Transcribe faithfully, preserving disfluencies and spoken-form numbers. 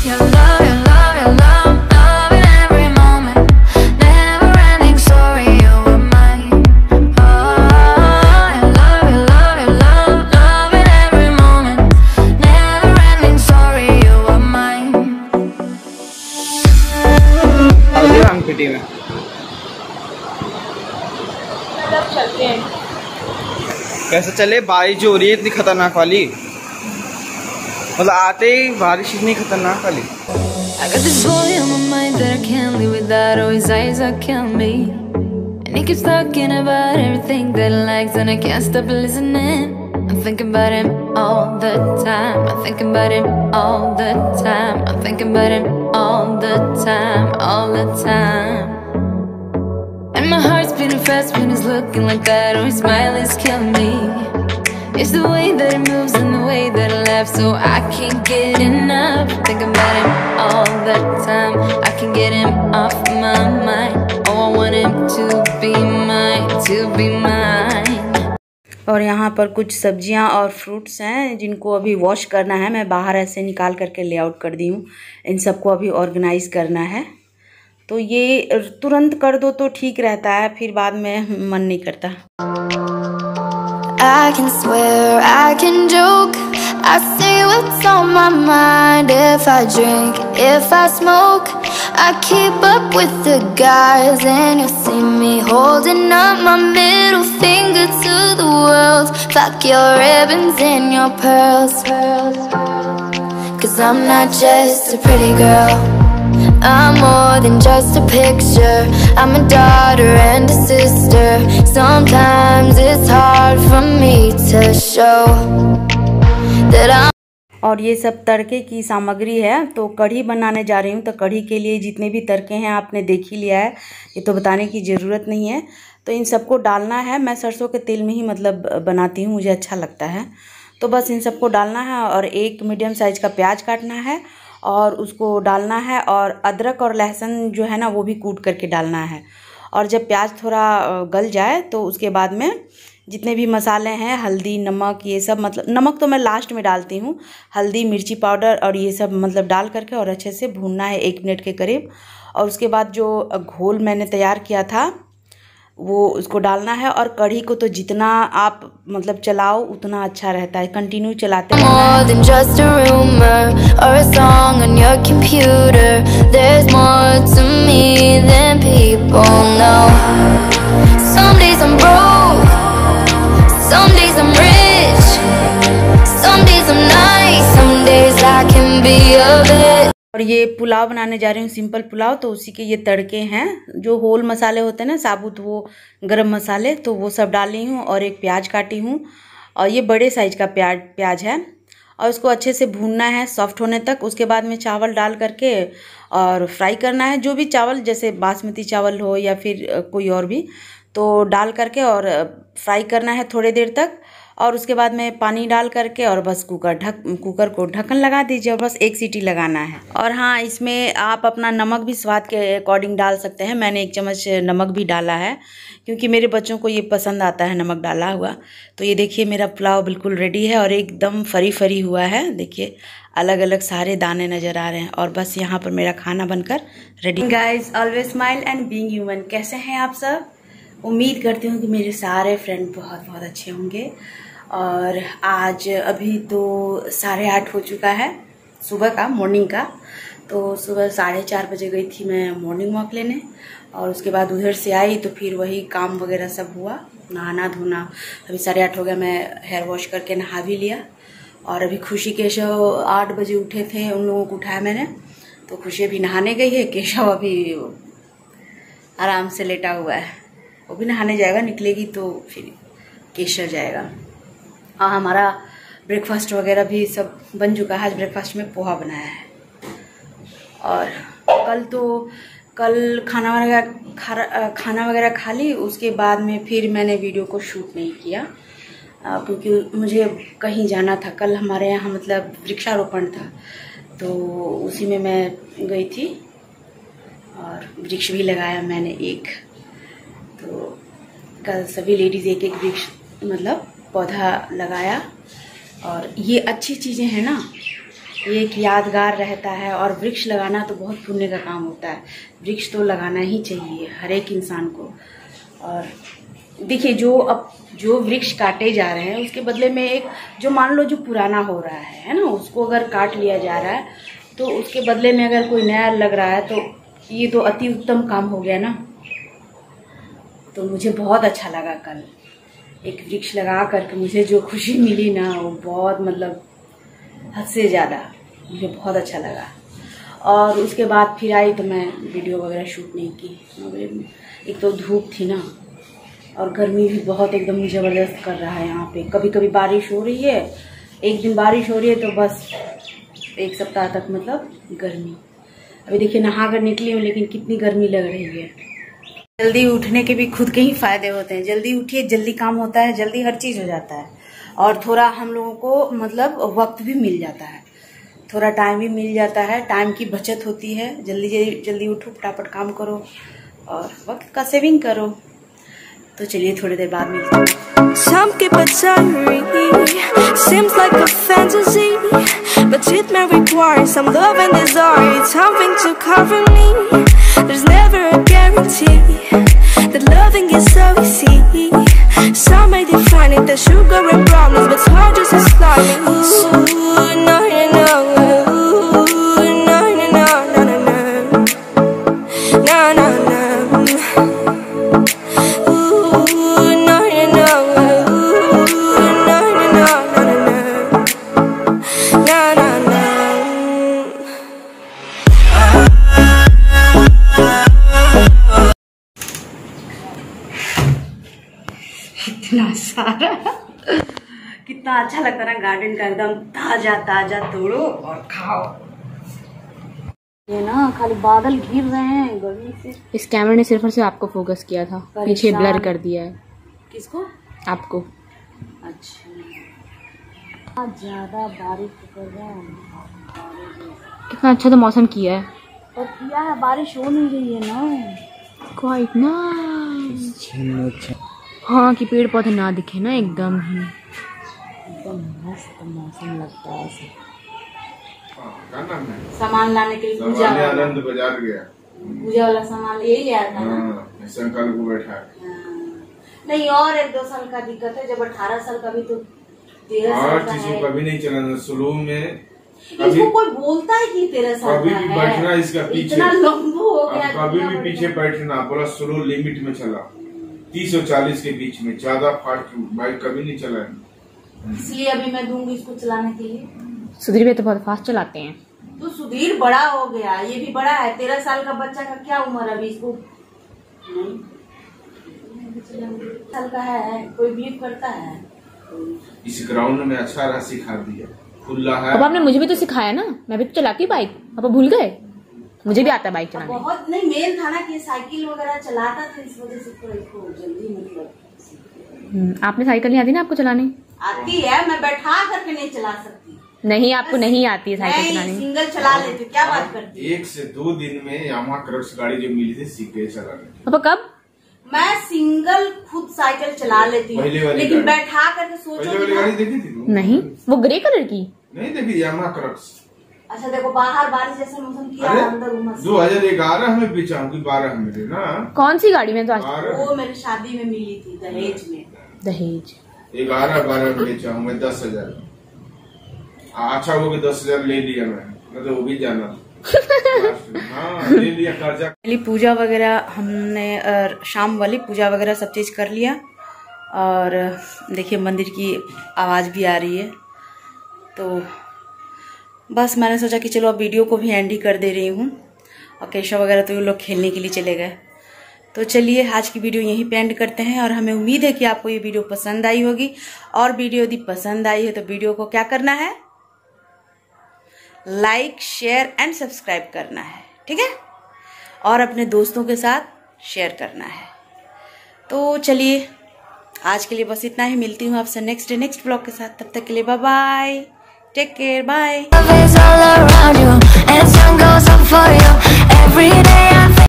Your love, your love, your love, love in every moment. Never ending story, you were mine. Oh, your love, your love, your love, love in every moment. Never ending story, you were mine. अंगूठी में चलते हैं। कैसे चले? बारिश जो हो रही है इतनी खतरनाक वाली, मतलब आते ही बारिश इतनी खतरनाक वाली। I got this boy on my mind that I can't live without. Oh, his eyes that kill me, and he keeps talking about everything that he likes, and I can't stop listening. I'm thinking about him all the time. I'm thinking about him all the time. I'm thinking about him all the time, all the time. And my heart's beating fast when he's looking like that. Oh, his smile is killing me. It's the way that he moves and the way that he laughs, so I can't get enough. Thinking about him all the time. I can't get him off my mind. Oh, I want him to be mine, to be mine. और यहाँ पर कुछ सब्जियाँ और fruits हैं जिनको अभी wash करना है। मैं बाहर ऐसे निकाल करके लेआउट कर दी हूँ। इन सबको अभी ऑर्गेनाइज करना है, तो ये तुरंत कर दो तो ठीक रहता है, फिर बाद में मन नहीं करता। I can swear, I can joke, I say what's on my mind. If I drink, if I smoke, I keep up with the guys, and you'll see me holding up my middle finger to the world. Fuck your ribbons and your pearls, cause I'm not just a pretty girl, I'm more than just a picture. I'm a daughter and a sister. Sometimes it's hard for me to show that I'm. और ये सब तड़के की सामग्री है। तो कढ़ी बनाने जा रही हूँ, तो कढ़ी के लिए जितने भी तड़के हैं आपने देख ही लिया है, ये तो बताने की ज़रूरत नहीं है। तो इन सबको डालना है। मैं सरसों के तेल में ही मतलब बनाती हूँ, मुझे अच्छा लगता है। तो बस इन सबको डालना है और एक मीडियम साइज़ का प्याज काटना है और उसको डालना है, और अदरक और लहसुन जो है ना वो भी कूट करके डालना है। और जब प्याज थोड़ा गल जाए तो उसके बाद में जितने भी मसाले हैं, हल्दी, नमक, ये सब, मतलब नमक तो मैं लास्ट में डालती हूँ, हल्दी, मिर्ची पाउडर और ये सब मतलब डाल करके और अच्छे से भूनना है एक मिनट के करीब। और उसके बाद जो घोल मैंने तैयार किया था वो उसको डालना है। और कढ़ी को तो जितना आप मतलब चलाओ उतना अच्छा रहता है, कंटिन्यू चलाते रहना। और ये पुलाव बनाने जा रही हूँ, सिंपल पुलाव। तो उसी के ये तड़के हैं, जो होल मसाले होते हैं ना साबुत, वो गरम मसाले, तो वो सब डाली हूँ। और एक प्याज काटी हूँ, और ये बड़े साइज़ का प्याज प्याज है, और उसको अच्छे से भूनना है सॉफ्ट होने तक। उसके बाद में चावल डाल करके और फ्राई करना है, जो भी चावल, जैसे बासमती चावल हो या फिर कोई और भी, तो डाल करके और फ्राई करना है थोड़ी देर तक। और उसके बाद में पानी डाल करके और बस कुकर ढक कुकर को ढक्कन लगा दीजिए और बस एक सीटी लगाना है। और हाँ, इसमें आप अपना नमक भी स्वाद के अकॉर्डिंग डाल सकते हैं। मैंने एक चम्मच नमक भी डाला है क्योंकि मेरे बच्चों को ये पसंद आता है नमक डाला हुआ। तो ये देखिए मेरा पुलाव बिल्कुल रेडी है और एकदम फरी फरी हुआ है। देखिए अलग अलग सारे दाने नज़र आ रहे हैं। और बस यहाँ पर मेरा खाना बनकर ready. Guys, always smile and being human. कैसे हैं आप सब? उम्मीद करती हूँ कि मेरे सारे फ्रेंड बहुत बहुत अच्छे होंगे। और आज अभी तो साढ़े आठ हो चुका है सुबह का, मॉर्निंग का। तो सुबह साढ़े चार बजे गई थी मैं मॉर्निंग वॉक लेने, और उसके बाद उधर से आई तो फिर वही काम वगैरह सब हुआ, नहाना धोना। अभी साढ़े आठ हो गया, मैं हेयर वॉश करके नहा भी लिया। और अभी खुशी केशव आठ बजे उठे थे, उन लोगों को उठाया मैंने। तो खुशी अभी नहाने गई है, केशव अभी आराम से लेटा हुआ है, वो भी नहाने जाएगा, निकलेगी तो फिर केशव जाएगा। और हमारा ब्रेकफास्ट वगैरह भी सब बन चुका है। आज ब्रेकफास्ट में पोहा बनाया है। और कल तो कल खाना वगैरह खाना वगैरह खा ली, उसके बाद में फिर मैंने वीडियो को शूट नहीं किया क्योंकि मुझे कहीं जाना था। कल हमारे यहाँ मतलब वृक्षारोपण था, तो उसी में मैं गई थी और वृक्ष भी लगाया मैंने एक। तो कल सभी लेडीज़ एक एक वृक्ष मतलब पौधा लगाया। और ये अच्छी चीज़ें हैं ना, ये एक यादगार रहता है। और वृक्ष लगाना तो बहुत पुण्य का काम होता है, वृक्ष तो लगाना ही चाहिए हर एक इंसान को। और देखिए जो अब जो वृक्ष काटे जा रहे हैं उसके बदले में एक जो मान लो जो पुराना हो रहा है है ना, उसको अगर काट लिया जा रहा है तो उसके बदले में अगर कोई नया लग रहा है तो ये तो अति उत्तम काम हो गया ना। तो मुझे बहुत अच्छा लगा कल एक वृक्ष लगा करके मुझे जो खुशी मिली ना वो बहुत मतलब हद से ज़्यादा मुझे बहुत अच्छा लगा। और उसके बाद फिर आई तो मैं वीडियो वगैरह शूट नहीं की, एक तो धूप थी ना और गर्मी भी बहुत एकदम ज़बरदस्त कर रहा है यहाँ पे। कभी कभी बारिश हो रही है, एक दिन बारिश हो रही है तो बस एक सप्ताह तक मतलब गर्मी। अभी देखिए नहा कर निकली हूँ लेकिन कितनी गर्मी लग रही है। जल्दी उठने के भी खुद के ही फायदे होते हैं, जल्दी उठिए जल्दी काम होता है, जल्दी हर चीज़ हो जाता है। और थोड़ा हम लोगों को मतलब वक्त भी मिल जाता है, थोड़ा टाइम भी मिल जाता है, टाइम की बचत होती है। जल्दी जल्दी जल्दी उठो, फटाफट काम करो और वक्त का सेविंग करो। तो चलिए थोड़ी देर बाद मिलते हैं। Some keep it diary, seems like a fantasy, but it may require some love and desire, something to cover me. There's never a guarantee that loving is so easy. Some may define it as sugar and brownies, but it's hard just as slimy. Ooh, no, no, no. Ooh, no, no, no, no, no, no. No, no, no. इतना सारा कितना अच्छा लगता है ना garden का, एकदम ताजा ताजा तोड़ो और खाओ। ये ना खाली बादल घिर रहे हैं गर्मी से। इस कैमरे ने सिर्फ और सिर्फ आपको फोकस किया था, पीछे ब्लर कर दिया है। किसको? आपको। अच्छा ज्यादा बारिश कर रहा है, कितना अच्छा तो मौसम किया है, पर किया है बारिश हो नहीं रही है ना, क्वाइट नाइस। हाँ कि पेड़ पौधे ना दिखे ना, एकदम ही एकदम मस्त मौसम लगता है ऐसे। सामान लाने के लिए पूजा आनंद बाजार गया, पूजा वाला सामान ले लिया था ना, संकल को बैठा नहीं। और एक दो साल का दिक्कत है, जब अठारह साल का भी तो तेरह साल का है, कभी नहीं चलाना शुरू में। इसको कोई बोलता है कि तेरह साल कभी भी बैठना इसका पीछे, इतना लंबू हो गया, कभी भी पीछे बैठना, पूरा स्लो लिमिट में चला, तीस और चालीस के बीच में, ज्यादा फास्ट बाइक कभी नहीं चलाए। इसलिए अभी मैं दूंगी इसको चलाने के लिए। सुधीर भी तो बहुत फास्ट चलाते हैं। तो सुधीर बड़ा हो गया, ये भी बड़ा है, तेरह साल का बच्चा का क्या उम्र अभी, इसको नहीं साल का है, कोई बीट करता है। इस ग्राउंड में अच्छा रहा सिखा दिया, खुला है। अब आपने मुझे भी तो सिखाया ना, मैं भी तो चलाती बाइक, अब भूल गए? मुझे भी आता है बाइक चलाने। बहुत नहीं मेल था ना कि साइकिल वगैरह चलाता था, इस वजह से तो इसको जल्दी मतलब। आपने साइकिल नहीं आती ना आपको चलानी? आती है, मैं बैठा करके नहीं चला सकती। नहीं आपको नहीं आती है साइकिल चलानी? सिंगल चला लेती, क्या बात करती। एक से दो दिन में यामाहा क्रक्स गाड़ी जो मिली थी सीख गए चलाने। पापा कब? मैं सिंगल खुद साइकिल चला लेती हूँ, लेकिन बैठा करके सोचो। पहले वाली गाड़ी देखी थी? नहीं, वो ग्रे कलर की नहीं देखी, यामाहा क्रक्स। अच्छा देखो बाहर बारिश जैसा मौसम किया, अंदर उमस। दो हजार ग्यारह में बेचा हूँ, बारह में मिले ना। कौन सी गाड़ी में? तो आज वो मेरी शादी में मिली थी दहेज में। दहेज ग्यारह बारह में बेचा हूँ मैं, दस हजार अच्छा वो भी दस हजार ले लिया मैं, मतलब वो भी जाना हाँ, ले लिया कर्जा। पूजा वगैरह हमने शाम वाली पूजा वगैरह सब चीज कर लिया। और देखिए मंदिर की आवाज भी आ रही है, तो बस मैंने सोचा कि चलो अब वीडियो को भी एंड ही कर दे रही हूँ। और केशव वगैरह तो ये लोग खेलने के लिए चले गए। तो चलिए आज की वीडियो यहीं पे एंड करते हैं। और हमें उम्मीद है कि आपको ये वीडियो पसंद आई होगी। और वीडियो यदि पसंद आई है तो वीडियो को क्या करना है, लाइक शेयर एंड सब्सक्राइब करना है, ठीक है। और अपने दोस्तों के साथ शेयर करना है। तो चलिए आज के लिए बस इतना ही, मिलती हूँ आपसे नेक्स्ट नेक्स्ट ब्लॉग के साथ। तब तक के लिए bye bye, take care, bye.